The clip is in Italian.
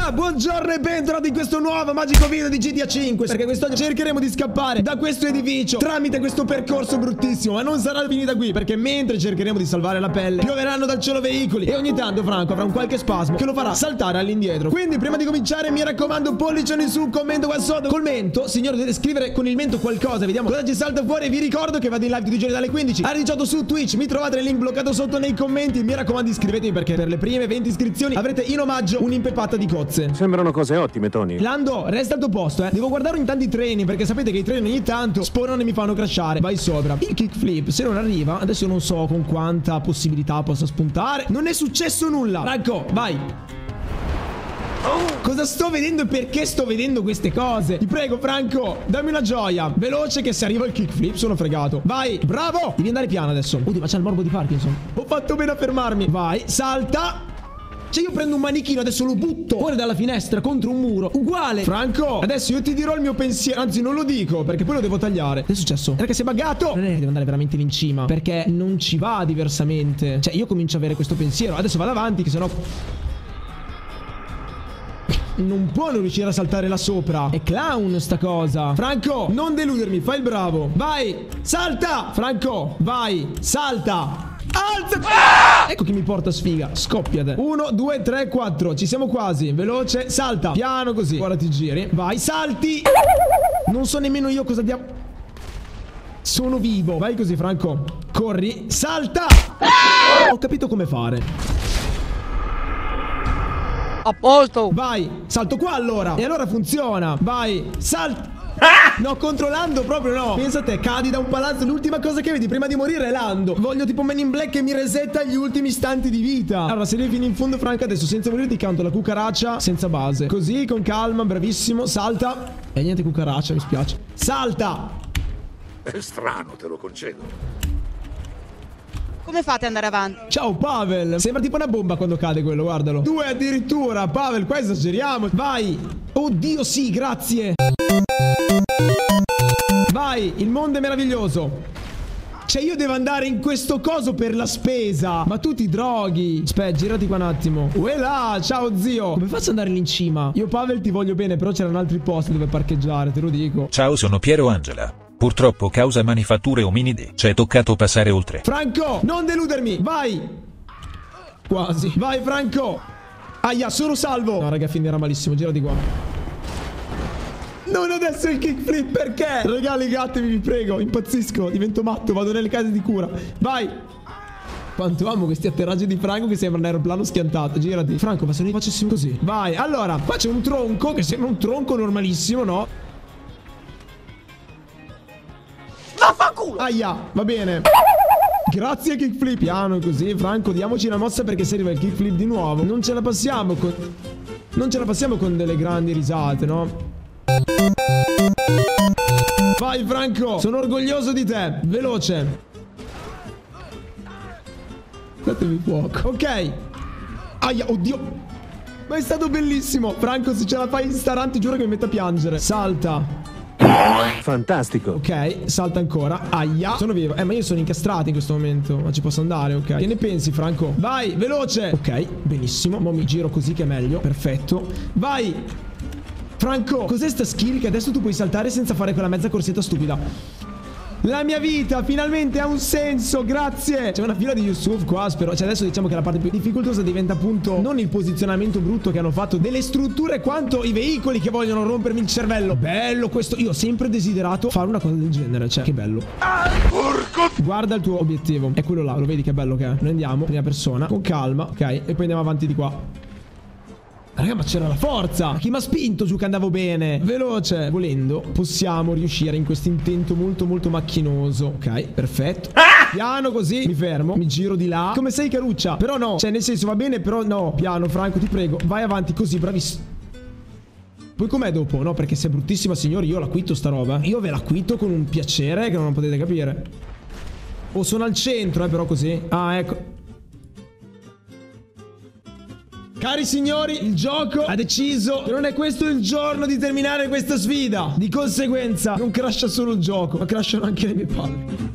Raga, buongiorno e bentornati in questo nuovo magico video di GTA 5. Perché quest'oggi cercheremo di scappare da questo edificio tramite questo percorso bruttissimo. Ma non sarà finita qui, perché mentre cercheremo di salvare la pelle pioveranno dal cielo veicoli e ogni tanto Franco avrà un qualche spasmo che lo farà saltare all'indietro. Quindi prima di cominciare mi raccomando, pollicioni su, commento qua sotto. Col mento, signore, dovete scrivere con il mento qualcosa. Vediamo cosa ci salta fuori. E vi ricordo che vado in live tutti i giorni dalle 15 alle 18 su Twitch. Mi trovate il link bloccato sotto nei commenti. Mi raccomando, iscrivetevi, perché per le prime 20 iscrizioni avrete in omaggio un'impepata di cozze. Sembrano cose ottime, Tony. Lando, resta al tuo posto, Devo guardare ogni tanto i treni, perché sapete che i treni ogni tanto spawnano e mi fanno crashare. Vai sopra. Il kickflip, se non arriva, adesso io non so con quanta possibilità possa spuntare. Non è successo nulla. Franco, vai. Cosa sto vedendo e perché sto vedendo queste cose? Ti prego, Franco, dammi una gioia. Veloce, che se arriva il kickflip sono fregato. Vai, bravo. Devi andare piano adesso. Oddio, ma c'è il morbo di Parkinson. Ho fatto bene a fermarmi. Vai, salta. Cioè io prendo un manichino, adesso lo butto fuori dalla finestra contro un muro. Uguale. Franco, adesso io ti dirò il mio pensiero. Anzi, non lo dico, perché poi lo devo tagliare. Che è successo? Perché sei buggato? Non è che devo andare veramente lì in cima, perché non ci va diversamente. Cioè io comincio a avere questo pensiero. Adesso vado avanti, che sennò non può non riuscire a saltare là sopra. È clown sta cosa. Franco, non deludermi, fai il bravo. Vai, salta. Franco, vai, salta. Alzati! Ecco che mi porta sfiga. Scoppiate. 1, 2, 3, 4. Ci siamo quasi. Veloce. Salta. Piano così. Ora ti giri. Vai, salti. Non so nemmeno io cosa diamo. Sono vivo. Vai così, Franco. Corri. Salta. Ho capito come fare. A posto. Vai. Salto qua allora. E allora funziona. Vai. Salta. No, contro Lando proprio no. Pensa a te, cadi da un palazzo. L'ultima cosa che vedi prima di morire è Lando. Voglio tipo Men in Black che mi resetta gli ultimi istanti di vita. Allora, se arrivi fino in fondo, Franco, adesso senza morire ti canto la cucaraccia senza base. Così, con calma, bravissimo. Salta. E niente cucaraccia, mi spiace. Salta. È strano, te lo concedo. Come fate ad andare avanti? Ciao Pavel. Sembra tipo una bomba quando cade quello, guardalo. 2 addirittura. Pavel, qua esageriamo. Vai. Oddio, sì, grazie. Vai, il mondo è meraviglioso. Cioè io devo andare in questo coso per la spesa. Ma tu ti droghi. Aspetta, girati qua un attimo. Uela, ciao zio. Come faccio ad andare lì in cima? Io Pavel ti voglio bene, però c'erano altri posti dove parcheggiare, te lo dico. Ciao, sono Piero Angela. Purtroppo causa manifatture ominide ci è toccato passare oltre. Franco, non deludermi. Vai. Quasi. Vai Franco. Aia, sono salvo. No raga, finirà malissimo, girati qua. Non adesso il kickflip, perché? Raga, legatevi, vi prego, impazzisco, divento matto, vado nelle case di cura. Vai. Quanto amo questi atterraggi di Franco che sembra un aeroplano schiantato. Girati. Franco, ma se noi facessimo così? Vai, allora, qua c'è un tronco che sembra un tronco normalissimo, no? Vaffanculo! Aia, va bene. Grazie kickflip. Piano così, Franco, diamoci una mossa, perché se arriva il kickflip di nuovo non ce la passiamo con... Non ce la passiamo con delle grandi risate, no? Vai Franco, sono orgoglioso di te. Veloce. Datemi fuoco. Ok. Aia, oddio. Ma è stato bellissimo. Franco, se ce la fai in starante, giuro che mi metto a piangere. Salta. Fantastico. Ok, salta ancora. Aia, sono vivo. Ma io sono incastrato in questo momento. Ma ci posso andare, ok. Che ne pensi, Franco? Vai, veloce. Ok, benissimo. Mo mi giro così che è meglio. Perfetto. Vai Franco, cos'è sta skill che adesso tu puoi saltare senza fare quella mezza corsetta stupida? La mia vita finalmente ha un senso, grazie. C'è una fila di Yusuf qua, spero. Cioè adesso diciamo che la parte più difficoltosa diventa appunto non il posizionamento brutto che hanno fatto delle strutture, quanto i veicoli che vogliono rompermi il cervello. Bello questo. Io ho sempre desiderato fare una cosa del genere. Cioè, che bello. Guarda il tuo obiettivo. È quello là, lo vedi che bello che è? Noi andiamo, prima persona, con calma, ok. E poi andiamo avanti di qua. Raga, ma c'era la forza. Chi mi ha spinto su che andavo bene? Veloce. Volendo possiamo riuscire in questo intento molto molto macchinoso. Ok, perfetto. Piano così. Mi fermo, mi giro di là. Come sei, Caruccia? Però no, cioè nel senso va bene, però no. Piano, Franco, ti prego, vai avanti così, bravissimo. Poi com'è dopo? No, perché se è bruttissima, signori, io l'acquitto sta roba. Io ve l'acquitto con un piacere che non potete capire. Oh, sono al centro, però così. Ah, ecco. Cari signori, il gioco ha deciso che non è questo il giorno di terminare questa sfida. Di conseguenza, non crasha solo il gioco, ma crashano anche le mie palle.